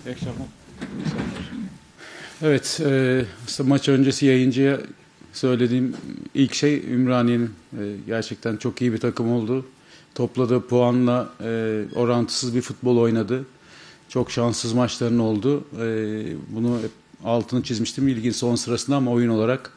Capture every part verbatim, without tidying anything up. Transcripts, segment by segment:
İyi akşamlar. Evet, e, maç öncesi yayıncıya söylediğim ilk şey Ümraniye'nin e, gerçekten çok iyi bir takım oldu. Topladığı puanla e, orantısız bir futbol oynadı. Çok şanssız maçların oldu. E, bunu hep altını çizmiştim ligin son sırasında ama oyun olarak,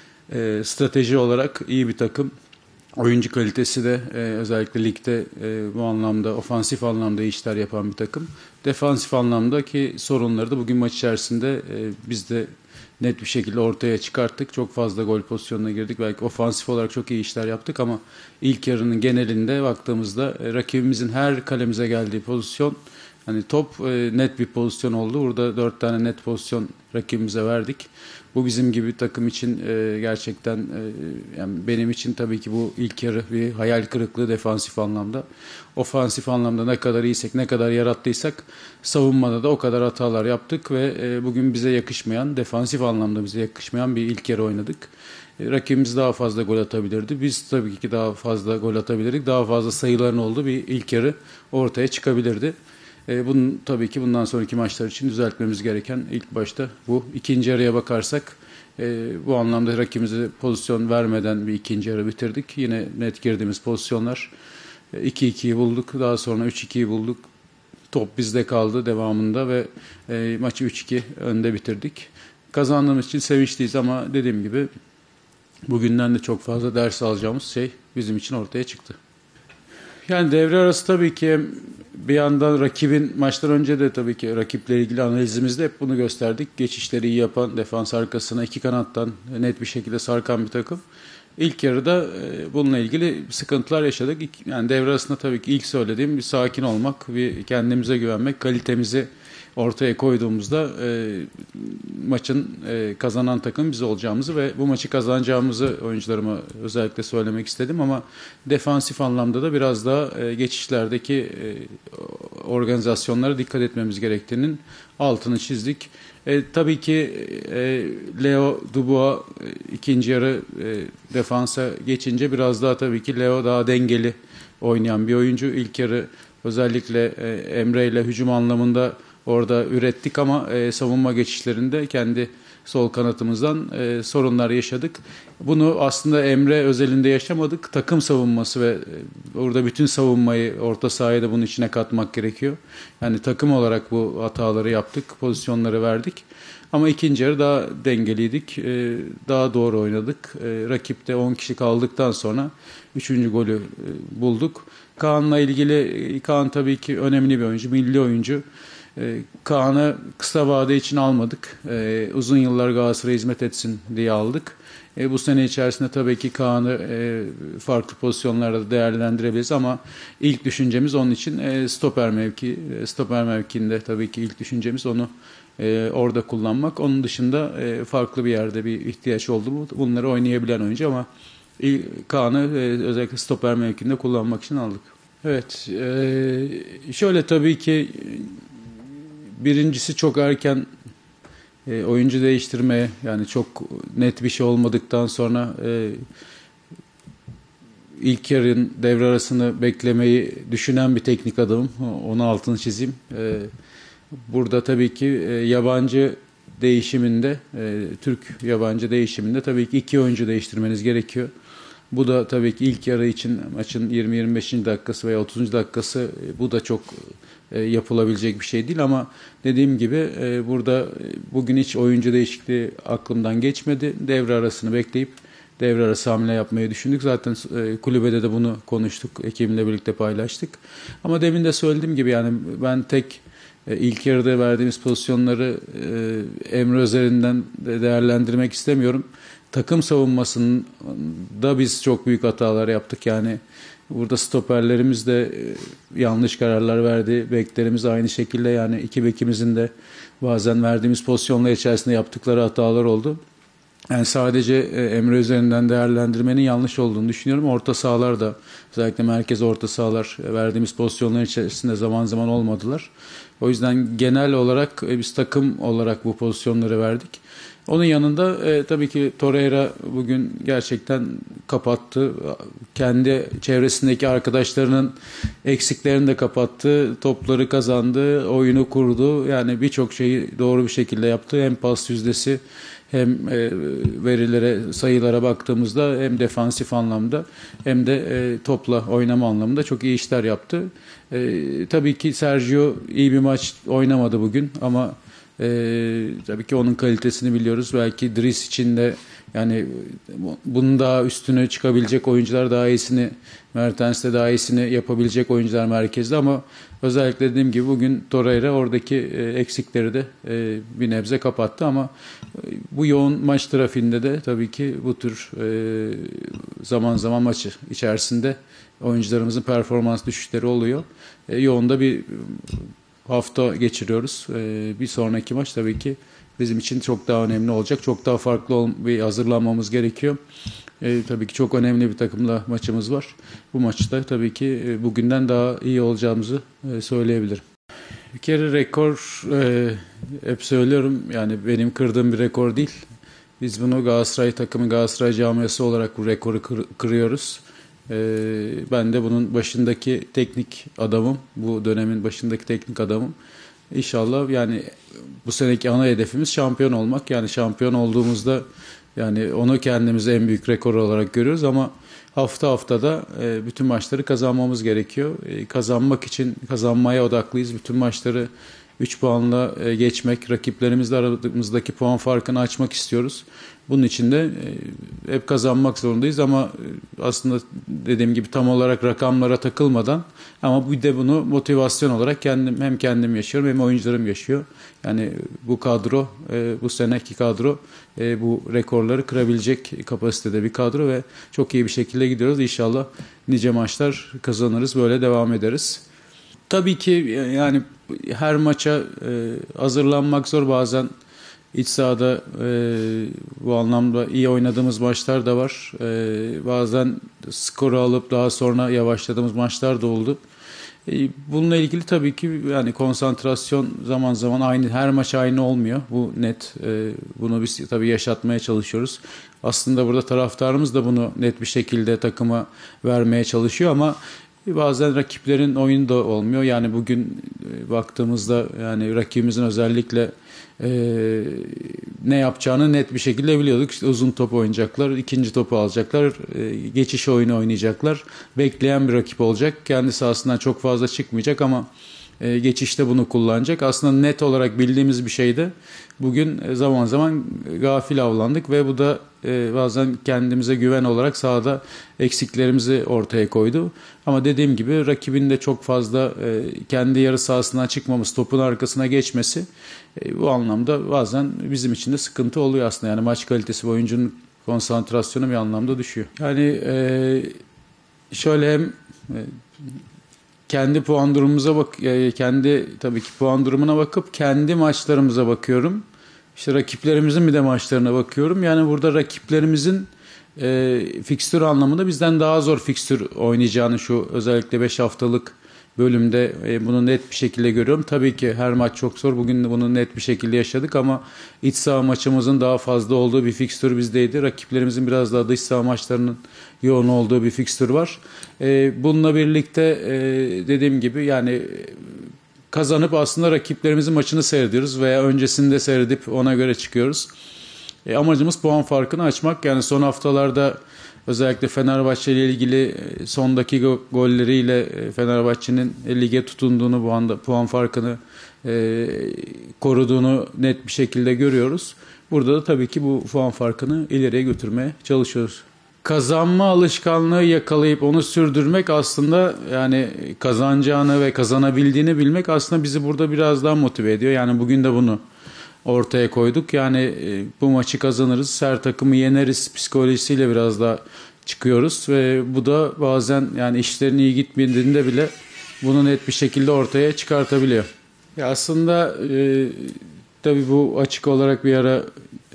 e, strateji olarak iyi bir takım. Oyuncu kalitesi de e, özellikle ligde e, bu anlamda ofansif anlamda iyi işler yapan bir takım. Defansif anlamdaki sorunları da bugün maç içerisinde e, biz de net bir şekilde ortaya çıkarttık. Çok fazla gol pozisyonuna girdik. Belki ofansif olarak çok iyi işler yaptık ama ilk yarının genelinde baktığımızda e, rakibimizin her kalemize geldiği pozisyon, hani top e, net bir pozisyon oldu. Burada dört tane net pozisyon rakibimize verdik. Bu bizim gibi bir takım için e, gerçekten e, yani benim için tabii ki bu ilk yarı bir hayal kırıklığı defansif anlamda. Ofansif anlamda ne kadar iyiysek, ne kadar yarattıysak savunmada da o kadar hatalar yaptık ve e, bugün bize yakışmayan, defansif anlamda bize yakışmayan bir ilk yarı oynadık. E, rakibimiz daha fazla gol atabilirdi. Biz tabii ki daha fazla gol atabilirdik. Daha fazla sayıların olduğu bir ilk yarı ortaya çıkabilirdi. E, bunun tabii ki bundan sonraki maçlar için düzeltmemiz gereken ilk başta bu. İkinci yarıya bakarsak e, bu anlamda rakibimize pozisyon vermeden bir ikinci yarı bitirdik. Yine net girdiğimiz pozisyonlar e, iki ikiyi bulduk. Daha sonra üç ikiyi bulduk. Top bizde kaldı devamında ve e, maçı üç iki önde bitirdik. Kazandığımız için sevinçliyiz ama dediğim gibi bugünden de çok fazla ders alacağımız şey bizim için ortaya çıktı. Yani devre arası tabii ki bir yandan rakibin maçtan önce de tabii ki rakiple ilgili analizimizde hep bunu gösterdik. Geçişleri iyi yapan, defans arkasına iki kanattan net bir şekilde sarkan bir takım. İlk yarıda bununla ilgili sıkıntılar yaşadık. Yani devre arasında tabii ki ilk söylediğim bir sakin olmak, bir kendimize güvenmek, kalitemizi ortaya koyduğumuzda e, maçın e, kazanan takım biz olacağımızı ve bu maçı kazanacağımızı oyuncularıma özellikle söylemek istedim ama defansif anlamda da biraz daha e, geçişlerdeki e, organizasyonlara dikkat etmemiz gerektiğinin altını çizdik. E, tabii ki e, Leo Dubois e, ikinci yarı e, defansa geçince biraz daha tabii ki Leo daha dengeli oynayan bir oyuncu. İlk yarı özellikle e, Emre ile hücum anlamında orada ürettik ama e, savunma geçişlerinde kendi sol kanatımızdan e, sorunlar yaşadık. Bunu aslında Emre özelinde yaşamadık. Takım savunması ve e, orada bütün savunmayı orta sahaya da bunun içine katmak gerekiyor. Yani takım olarak bu hataları yaptık, pozisyonları verdik. Ama ikinci yarı daha dengeliydik, e, daha doğru oynadık. E, rakipte on kişi kaldıktan sonra üçüncü golü e, bulduk. Kaan'la ilgili, Kaan tabii ki önemli bir oyuncu, milli oyuncu. Ee, Kaan'ı kısa vade için almadık. Ee, uzun yıllar Galatasaray'a hizmet etsin diye aldık. Ee, bu sene içerisinde tabii ki Kaan'ı e, farklı pozisyonlarda değerlendirebiliriz ama ilk düşüncemiz onun için e, stoper mevki. E, stoper mevkiinde tabii ki ilk düşüncemiz onu e, orada kullanmak. Onun dışında e, farklı bir yerde bir ihtiyaç oldu mu bunları oynayabilen oyuncu ama Kaan'ı e, özellikle stoper mevkinde kullanmak için aldık. Evet, e, şöyle tabii ki birincisi çok erken e, oyuncu değiştirmeye, yani çok net bir şey olmadıktan sonra e, ilk yarın devre arasını beklemeyi düşünen bir teknik adamım. Onu altını çizeyim. E, burada tabii ki e, yabancı değişiminde, e, Türk yabancı değişiminde tabii ki iki oyuncu değiştirmeniz gerekiyor. Bu da tabii ki ilk yarı için maçın yirmi yirmi beşinci dakikası veya otuzuncu dakikası bu da çok e, yapılabilecek bir şey değil ama dediğim gibi e, burada e, bugün hiç oyuncu değişikliği aklımdan geçmedi. Devre arasını bekleyip devre arası hamle yapmayı düşündük. Zaten e, kulübede de bunu konuştuk. Ekibimle birlikte paylaştık. Ama demin de söylediğim gibi yani ben tek e, ilk yarıda verdiğimiz pozisyonları e, Emre üzerinden de değerlendirmek istemiyorum. Takım savunmasında biz çok büyük hatalar yaptık. Yani burada stoperlerimiz de yanlış kararlar verdi. Beklerimiz aynı şekilde, yani iki bekimizin de bazen verdiğimiz pozisyonlar içerisinde yaptıkları hatalar oldu. Yani sadece e, Emre üzerinden değerlendirmenin yanlış olduğunu düşünüyorum. Orta sahalar da, özellikle merkez orta sahalar e, verdiğimiz pozisyonlar içerisinde zaman zaman olmadılar. O yüzden genel olarak e, biz takım olarak bu pozisyonları verdik. Onun yanında e, tabii ki Torreira bugün gerçekten kapattı. Kendi çevresindeki arkadaşlarının eksiklerini de kapattı. Topları kazandı, oyunu kurdu. Yani birçok şeyi doğru bir şekilde yaptı. Hem pas yüzdesi, hem e, verilere, sayılara baktığımızda hem defansif anlamda hem de e, topla oynama anlamında çok iyi işler yaptı. E, tabii ki Sergio iyi bir maç oynamadı bugün ama e, tabii ki onun kalitesini biliyoruz. Belki Dries için de yani bunun daha üstüne çıkabilecek oyuncular, daha iyisini, Mertens'te daha iyisini yapabilecek oyuncular merkezde ama özellikle dediğim gibi bugün Torreira oradaki e, eksikleri de e, bir nebze kapattı ama e, bu yoğun maç trafiğinde de tabii ki bu tür e, zaman zaman maçı içerisinde oyuncularımızın performans düşüşleri oluyor. E, yoğun da bir hafta geçiriyoruz. E, bir sonraki maç tabii ki bizim için çok daha önemli olacak. Çok daha farklı bir hazırlanmamız gerekiyor. E, tabii ki çok önemli bir takımla maçımız var. Bu maçta tabii ki e, bugünden daha iyi olacağımızı e, söyleyebilirim. Bir kere rekor e, hep söylüyorum, yani benim kırdığım bir rekor değil. Biz bunu Galatasaray takımı, Galatasaray camiası olarak bu rekoru kır, kırıyoruz. E, ben de bunun başındaki teknik adamım. Bu dönemin başındaki teknik adamım. İnşallah yani bu seneki ana hedefimiz şampiyon olmak. Yani şampiyon olduğumuzda yani onu kendimize en büyük rekor olarak görüyoruz ama hafta haftada e, bütün maçları kazanmamız gerekiyor. E, kazanmak için kazanmaya odaklıyız. Bütün maçları üç puanla e, geçmek, rakiplerimizle aramızdaki puan farkını açmak istiyoruz. Bunun için de e, hep kazanmak zorundayız ama e, aslında dediğim gibi tam olarak rakamlara takılmadan, ama bir de bunu motivasyon olarak kendim, hem kendim yaşıyorum hem oyuncularım yaşıyor. Yani bu kadro, e, bu seneki kadro e, bu rekorları kırabilecek kapasitede bir kadro ve çok iyi bir şekilde gidiyoruz. İnşallah nice maçlar kazanırız, böyle devam ederiz. Tabii ki yani her maça e, hazırlanmak zor. Bazen iç sahada e, bu anlamda iyi oynadığımız maçlar da var. E, bazen skoru alıp daha sonra yavaşladığımız maçlar da oldu. E, bununla ilgili tabii ki yani konsantrasyon zaman zaman aynı, her maç aynı olmuyor. Bu net. E, bunu biz tabii yaşatmaya çalışıyoruz. Aslında burada taraftarımız da bunu net bir şekilde takıma vermeye çalışıyor ama bazen rakiplerin oyunu da olmuyor. Yani bugün baktığımızda yani rakibimizin özellikle e, ne yapacağını net bir şekilde biliyorduk. İşte uzun top oynayacaklar, ikinci topu alacaklar, e, geçiş oyunu oynayacaklar. Bekleyen bir rakip olacak. Kendi sahasından çok fazla çıkmayacak ama e, geçişte bunu kullanacak. Aslında net olarak bildiğimiz bir şeydi. Bugün zaman zaman gafil avlandık ve bu da e, bazen kendimize güven olarak sahada eksiklerimizi ortaya koydu. Ama dediğim gibi rakibin de çok fazla e, kendi yarı sahasından çıkmamız, topun arkasına geçmesi e, bu anlamda bazen bizim için de sıkıntı oluyor aslında. Yani maç kalitesi ve oyuncunun konsantrasyonu bir anlamda düşüyor. Yani e, şöyle hem e, kendi puan durumumuza bak, kendi tabii ki puan durumuna bakıp kendi maçlarımıza bakıyorum. İşte rakiplerimizin bir de maçlarına bakıyorum. Yani burada rakiplerimizin e, fikstür anlamında bizden daha zor fikstür oynayacağını şu özellikle beş haftalık bölümde e, bunu net bir şekilde görüyorum. Tabii ki her maç çok zor. Bugün de bunu net bir şekilde yaşadık ama iç saha maçımızın daha fazla olduğu bir fikstür bizdeydi. Rakiplerimizin biraz daha dış saha maçlarının yoğun olduğu bir fikstür var. E, bununla birlikte e, dediğim gibi yani kazanıp aslında rakiplerimizin maçını seyrediyoruz veya öncesinde seyredip ona göre çıkıyoruz. E, amacımız puan farkını açmak. Yani son haftalarda özellikle Fenerbahçe ile ilgili son dakika golleriyle Fenerbahçe'nin lige tutunduğunu, bu anda puan farkını e, koruduğunu net bir şekilde görüyoruz. Burada da tabii ki bu puan farkını ileriye götürmeye çalışıyoruz. Kazanma alışkanlığı yakalayıp onu sürdürmek aslında, yani kazanacağını ve kazanabildiğini bilmek aslında bizi burada biraz daha motive ediyor. Yani bugün de bunu ortaya koyduk. Yani bu maçı kazanırız, her takımı yeneriz psikolojisiyle biraz daha çıkıyoruz ve bu da bazen yani işlerin iyi gitmediğinde bile bunu net bir şekilde ortaya çıkartabiliyor. Ya aslında e, tabii bu açık olarak bir ara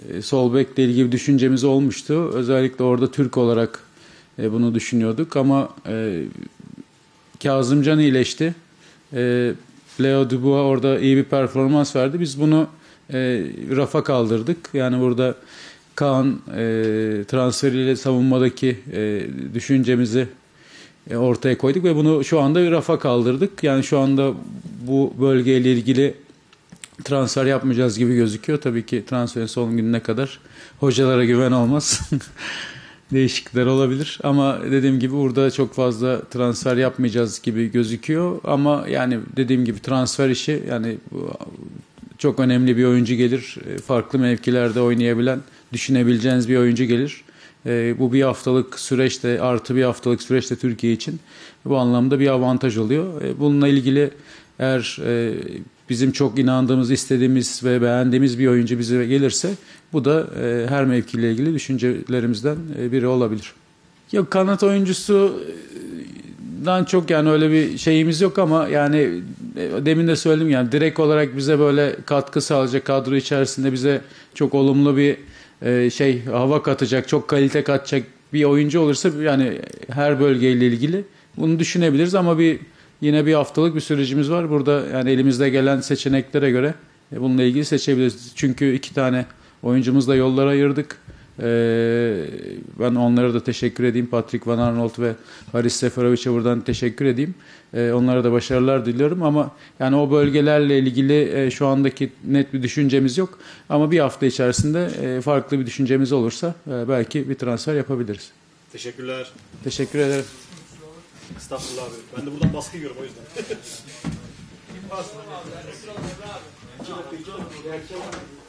e, sol bekle ilgili bir düşüncemiz olmuştu. Özellikle orada Türk olarak e, bunu düşünüyorduk ama e, Kazımcan iyileşti. E, Leo Dubois orada iyi bir performans verdi. Biz bunu e, rafa kaldırdık. Yani burada Kaan e, transferiyle savunmadaki e, düşüncemizi e, ortaya koyduk ve bunu şu anda rafa kaldırdık. Yani şu anda bu bölgeyle ilgili transfer yapmayacağız gibi gözüküyor. Tabii ki transferin son gününe kadar hocalara güven olmaz. Değişiklikler olabilir ama dediğim gibi burada çok fazla transfer yapmayacağız gibi gözüküyor. Ama yani dediğim gibi transfer işi, yani çok önemli bir oyuncu gelir. Farklı mevkilerde oynayabilen, düşünebileceğiniz bir oyuncu gelir. Bu bir haftalık süreçte, artı bir haftalık süreçte Türkiye için bu anlamda bir avantaj oluyor. Bununla ilgili eğer bizim çok inandığımız, istediğimiz ve beğendiğimiz bir oyuncu bize gelirse bu da e, her mevkiyle ilgili düşüncelerimizden e, biri olabilir. Yok, kanat oyuncusundan çok yani öyle bir şeyimiz yok ama yani e, demin de söyledim, yani direkt olarak bize böyle katkı sağlayacak, kadro içerisinde bize çok olumlu bir e, şey hava katacak, çok kalite katacak bir oyuncu olursa yani her bölgeyle ilgili bunu düşünebiliriz ama bir yine bir haftalık bir sürecimiz var. Burada yani elimizde gelen seçeneklere göre e, bununla ilgili seçebiliriz. Çünkü iki tane oyuncumuzla yollara ayırdık. Ee, ben onlara da teşekkür edeyim. Patrick Van Aanholt ve Haris Seferovic'e buradan teşekkür edeyim. Ee, onlara da başarılar diliyorum ama yani o bölgelerle ilgili e, şu andaki net bir düşüncemiz yok. Ama bir hafta içerisinde e, farklı bir düşüncemiz olursa e, belki bir transfer yapabiliriz. Teşekkürler. Teşekkür ederim. Estağfurullah abi. Ben de buradan baskı yiyorum o yüzden. Kim